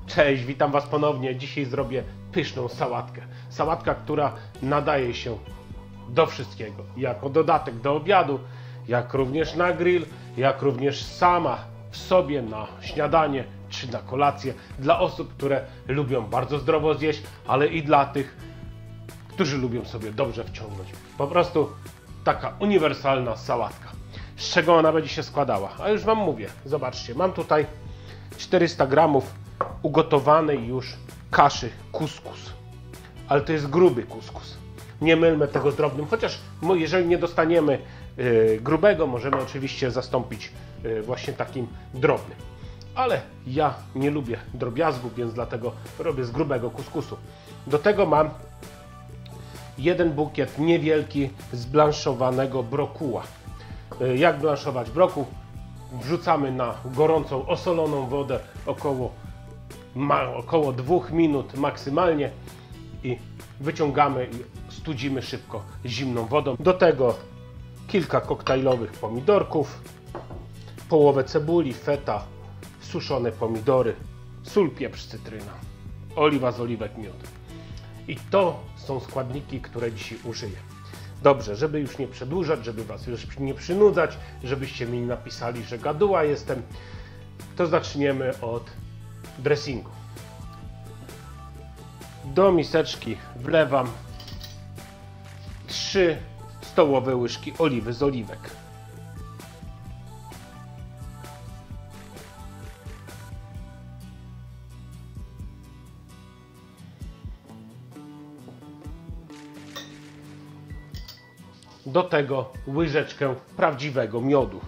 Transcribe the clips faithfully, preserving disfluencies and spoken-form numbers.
Cześć, witam Was ponownie. Dzisiaj zrobię pyszną sałatkę. Sałatka, która nadaje się do wszystkiego. Jako dodatek do obiadu, jak również na grill, jak również sama w sobie na śniadanie czy na kolację. Dla osób, które lubią bardzo zdrowo zjeść, ale i dla tych, którzy lubią sobie dobrze wciągnąć. Po prostu taka uniwersalna sałatka. Z czego ona będzie się składała? A już Wam mówię. Zobaczcie, mam tutaj czterysta gramów ugotowanej już kaszy kuskus. Ale to jest gruby kuskus. Nie mylmy tego z drobnym, chociaż jeżeli nie dostaniemy yy, grubego, możemy oczywiście zastąpić yy, właśnie takim drobnym. Ale ja nie lubię drobiazgów, więc dlatego robię z grubego kuskusu. Do tego mam jeden bukiet niewielki zblanszowanego brokuła. Yy, jak blanszować brokuł? Wrzucamy na gorącą, osoloną wodę około, ma, około dwóch minut maksymalnie i wyciągamy i studzimy szybko zimną wodą. Do tego kilka koktajlowych pomidorków, połowę cebuli, feta, suszone pomidory, sól, pieprz, cytryna, oliwa z oliwek, miód. I to są składniki, które dzisiaj użyję. Dobrze, żeby już nie przedłużać, żeby Was już nie przynudzać, żebyście mi napisali, że gaduła jestem, to zaczniemy od dressingu. Do miseczki wlewam trzy stołowe łyżki oliwy z oliwek. Do tego łyżeczkę prawdziwego miodu.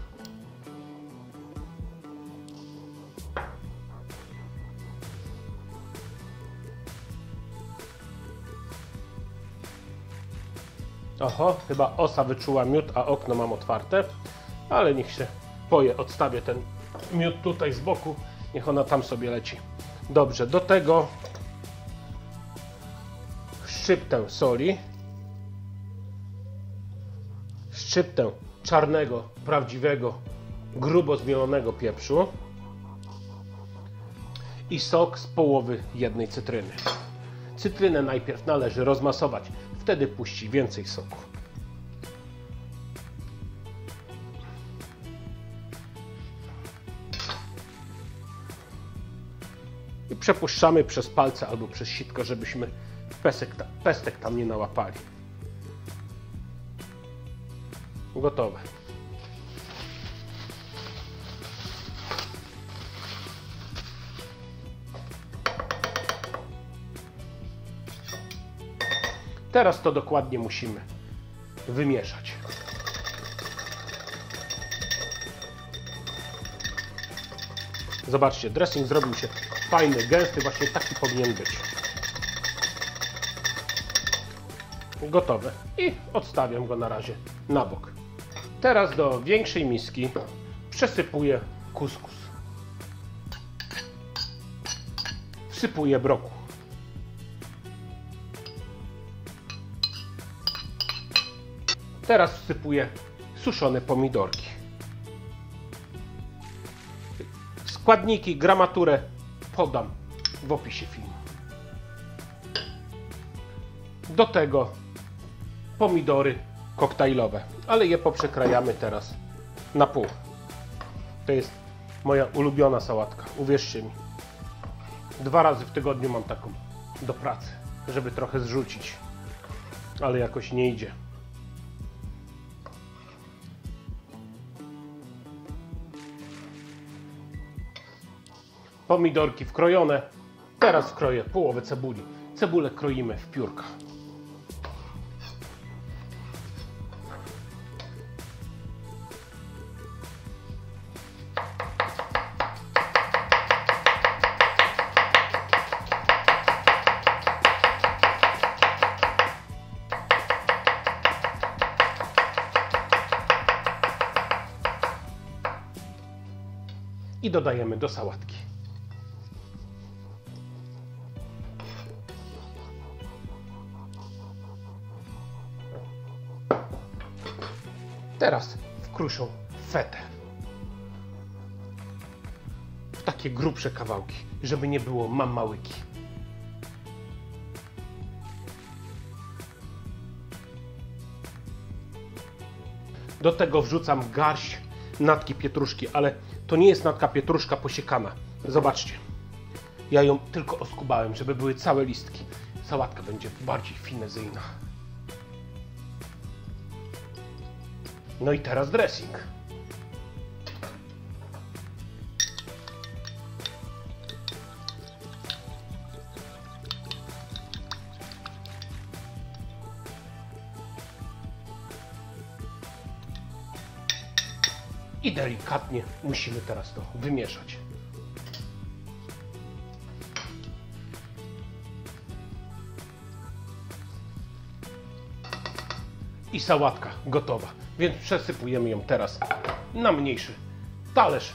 Oho, chyba osa wyczuła miód, a okno mam otwarte, ale niech się poje. Odstawię ten miód tutaj z boku, niech ona tam sobie leci. Dobrze, do tego szczyptę soli, szczyptę czarnego, prawdziwego, grubo zmielonego pieprzu i sok z połowy jednej cytryny. Cytrynę najpierw należy rozmasować, wtedy puści więcej soku. I przepuszczamy przez palce albo przez sitko, żebyśmy pestek, pestek tam nie nałapali. Gotowe. Teraz to dokładnie musimy wymieszać. Zobaczcie, dressing zrobił się fajny, gęsty, właśnie taki powinien być. Gotowe. I odstawiam go na razie na bok. Teraz do większej miski przesypuję kuskus. Wsypuję brokuł. Teraz wsypuję suszone pomidorki. Składniki, gramaturę podam w opisie filmu. Do tego pomidory koktajlowe, ale je poprzekrajamy teraz na pół. To jest moja ulubiona sałatka, uwierzcie mi. Dwa razy w tygodniu mam taką do pracy, żeby trochę zrzucić, ale jakoś nie idzie. Pomidorki wkrojone. Teraz wkroję połowę cebuli. Cebulę kroimy w piórka. I dodajemy do sałatki. Teraz w kruszą fetę. W takie grubsze kawałki. żeby nie było mam małyki. Do tego wrzucam garść natki pietruszki, ale to nie jest natka pietruszka posiekana. Zobaczcie. Ja ją tylko oskubałem, żeby były całe listki. Sałatka będzie bardziej finezyjna. No i teraz dressing. I delikatnie musimy teraz to wymieszać. I sałatka gotowa, więc przesypujemy ją teraz na mniejszy talerz.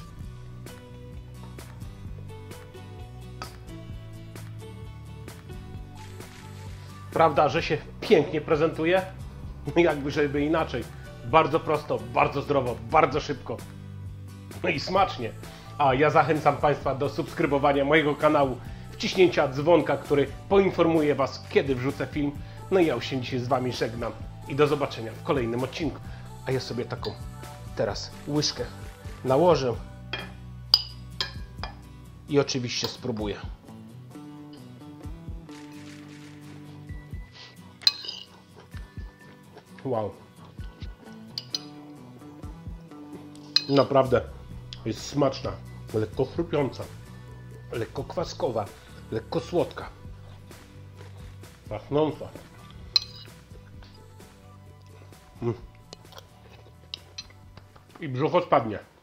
Prawda, że się pięknie prezentuje? No jakby żeby inaczej. Bardzo prosto, bardzo zdrowo, bardzo szybko. No i smacznie. A ja zachęcam Państwa do subskrybowania mojego kanału, wciśnięcia dzwonka, który poinformuje Was, kiedy wrzucę film. No i ja już się dzisiaj z Wami żegnam i do zobaczenia w kolejnym odcinku. A ja sobie taką teraz łyżkę nałożę i oczywiście spróbuję. Wow. Naprawdę jest smaczna, lekko chrupiąca, lekko kwaskowa, lekko słodka, pachnąca. Mm. I brzuch odpadnie.